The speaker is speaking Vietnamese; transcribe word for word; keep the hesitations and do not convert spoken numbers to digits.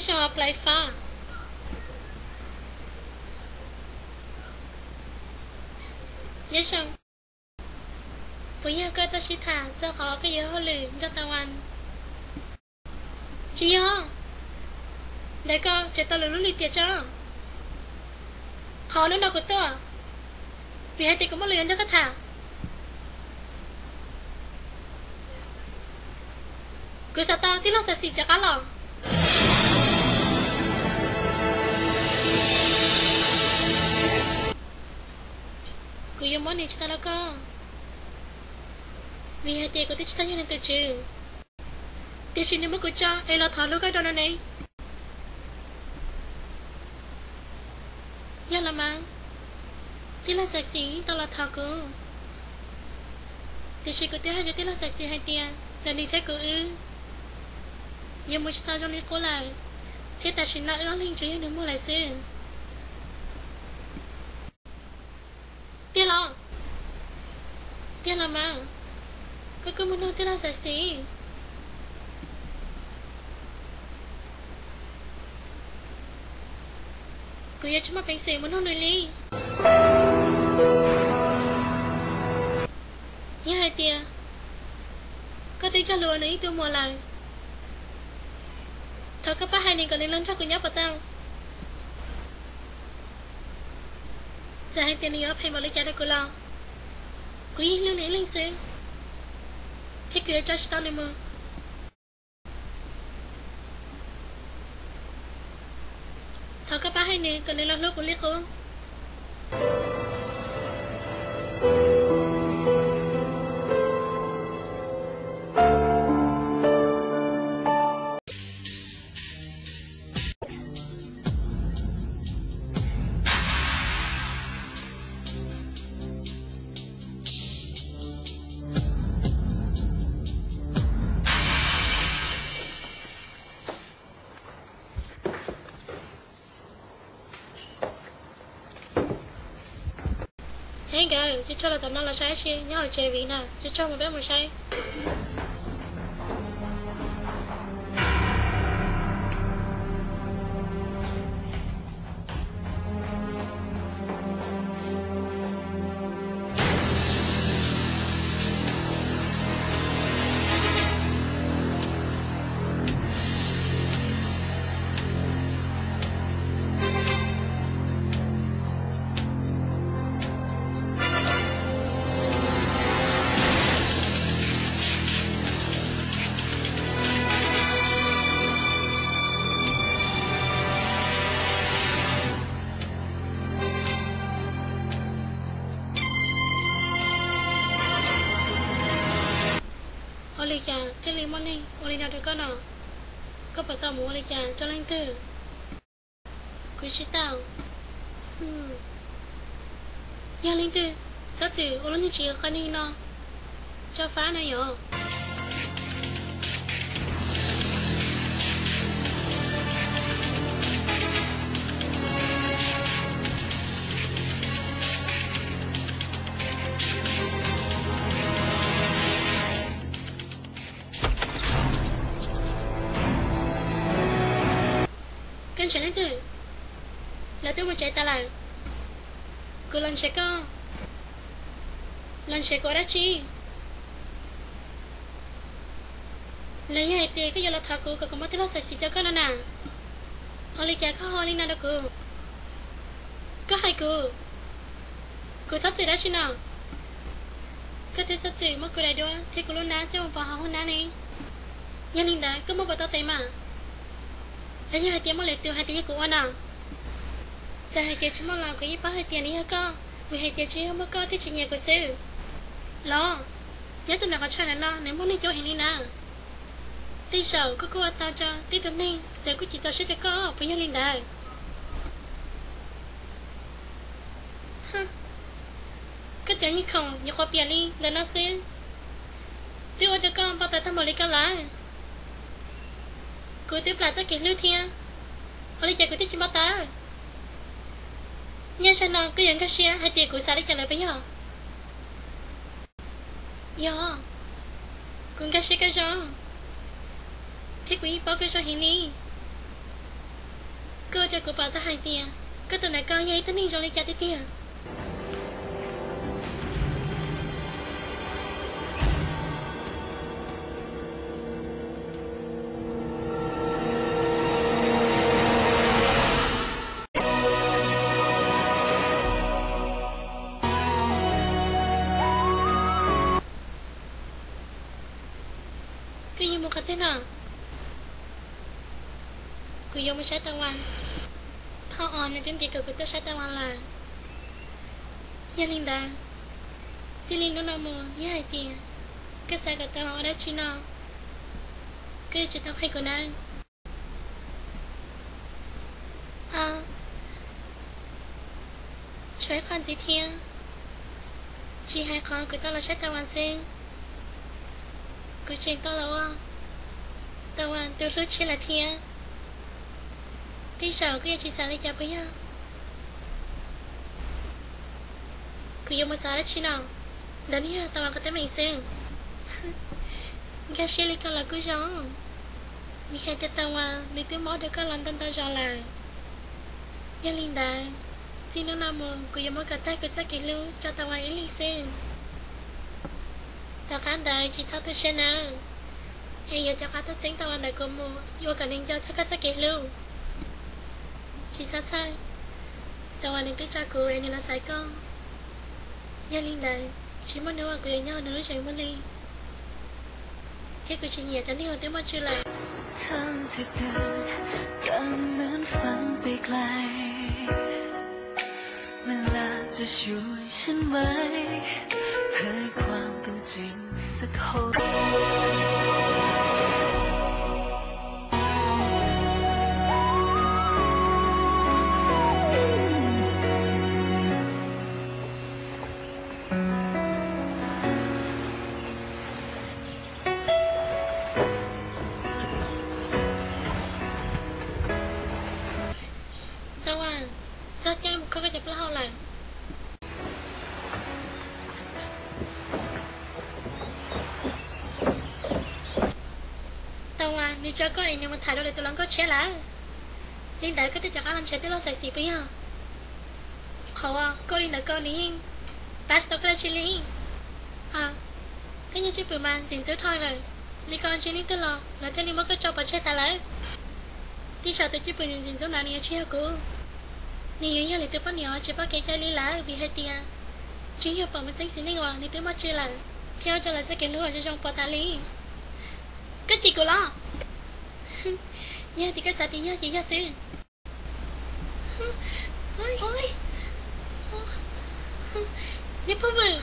show up like far nhớ xong bây giờ coi ta chỉ thả cho khó cái yếu lử cho tao ăn chị ho để coi chị tao lử lúc lì tiệt cho khó lúc nào của tôi vì hai tiền cũng mất lừa cho các thả cứ sao tao tí lo sợ xì cho cá lò cứ yêu món này cho tao đâu có vì hai tiền của tích tao như này từ chứ tiền xin nếu mà cứ cho em lo thọ lúc cái đó nó này giờ làm mà tí là sạch xí tao là thọ cứ tiền xin của tiền hai cho tí là sạch xí hai tiền là đi thế cứ ư giờ mua cho tao cho đi cố lại thế ta xin nợ nó lên chứ đừng mua lại xưa tiền lo tiền làm mà cứ cứ muốn đâu tiền là sạch xí cứ giờ chúng mà bánh xì muốn đâu nơi ly nhớ hai tiền có tí cho lùa nữa tôi mua lại thôi các bác hai này còn lên lớn cho cô nhóc vào tao giờ hai tiền này phải vào lấy trả cho cô lo cô yên lưu nãy lên xe thế cứ cho tao này mà thôi các bác hai này còn lên lớn lúc của liếc không hey guys, chứ cho là tầm nó là sai chi nhớ hỏi chơi vì nào chứ cho một bé một sai Oli cha, thế liền món này, Oli nào được con nào? Có phải tao muốn Oli cha cho lên từ? Cứ chỉ tao. Hmm. Ya lên từ, sao từ Oli như chỉ cái này nó, cho phá này nhở? Cần chạy lên từ là tôi muốn chạy ta lại cứ lần chạy co lần chạy có đã chi lấy hai tiền cái giờ là thà cô có có mất thế là sạch xì cho con nè họ lấy trả khó họ lấy nào đó cô có hai cô cô sắp tới đã chi nào có thể sắp tới mất cô đại đua thì cô luôn ná cho một bà họ hôn ná này nhà linh đã có một bà tao tay mà lấy như hai tiền mà lấy tiêu hai tiền của anh à giờ hai tiền chúng mà làm cái gì bao hai tiền này hả con vì hai tiền chứ không có thì chỉ nhà của sư lo nhớ tuần nào có chơi này nó nếu muốn đi chơi hình đi nào tí sầu có cô tao cho tí tuần này để cô chỉ cho sẽ cho có với nhân linh đời cái chuyện như không như khó biển đi là nó xuyên tí ôi cho con bao tới thăm một lý cao lá cô tiếp lại cho kiện lưu thiên họ đi chạy cô tiếp chỉ bao ta nghe sao nó cứ dẫn cái xe hai tiền của sao đi trả lời với nhau yo cũng cái xe cái gió thế quý bao cái gió hình đi bao giờ của bà ta hai tiền có từ này coi như tên ninh rồi lấy cha tí tiền cứ như một cái tên nào cứ dùng một trái tàu ăn thọ on nên tiếng của tôi trái tàu ăn là gia linh đà chỉ linh nó nằm mồ với hai tiền cái xe của tao ở đó chỉ nó cái chỉ tao hay của nàng à chơi con gì thiên chỉ hai con của tao là trái tàu ăn xin của chuyện tao là tao ăn tôi rút chỉ là thiên tí sợ cái chị sợ lấy chả bây giờ cứ dùng một sợ đó chị nào đến here tao ăn cái mình xương cái xe lấy cái là cứ gió vì hai tay tao ăn đi tới mỏ được cái lần tên tao gió lại gia linh đà xin nó nằm mồ cứ dùng một cái tay cứ chắc kỹ lưu cho tao ăn lấy xương tao khán đời chị sao tôi xe nào hay giờ cho các tao tính tao ăn đời của mồ vô cả nên cho tất cả chắc kỹ lưu chị sao sai tao ăn những cha cô em là sai con gia linh đại chỉ muốn nếu mà cười nhau nữa chẳng muốn đi cái của chị nhẹ chẳng đi hồi tiếng mà chưa lại thân thực tình cảm mến phận bị lại nên làจะช่วยฉันไหมเผยความเป็นจริงสักคน Nếu cho có anh nhưng mà thay đổi tôi lắm có chết lá Linh đại có thể chắc ăn chết tôi lo xài xì bây giờ Khổ à, cô Linh đại con đi Bác tôi có chị Linh À, cái như chứ bữa mà dính tôi thôi rồi Linh con chị Linh tôi lo Là thế Linh mới có cho bà chết ta lấy Tí sao tôi chứ bữa nhìn dính tôi nào nè chứ hả cô Nè như như là tôi bắt nhỏ chỉ bắt cái chai Linh lá vì hai tia Chứ hiểu bảo mình xanh xí Linh hòa nên tôi mất chưa là Theo cho là sẽ kể lưu ở cho trong bà ta Linh Cái chị của lo nha thì cái sao thì nha chị nha sư ôi ôi nhớ phá vừng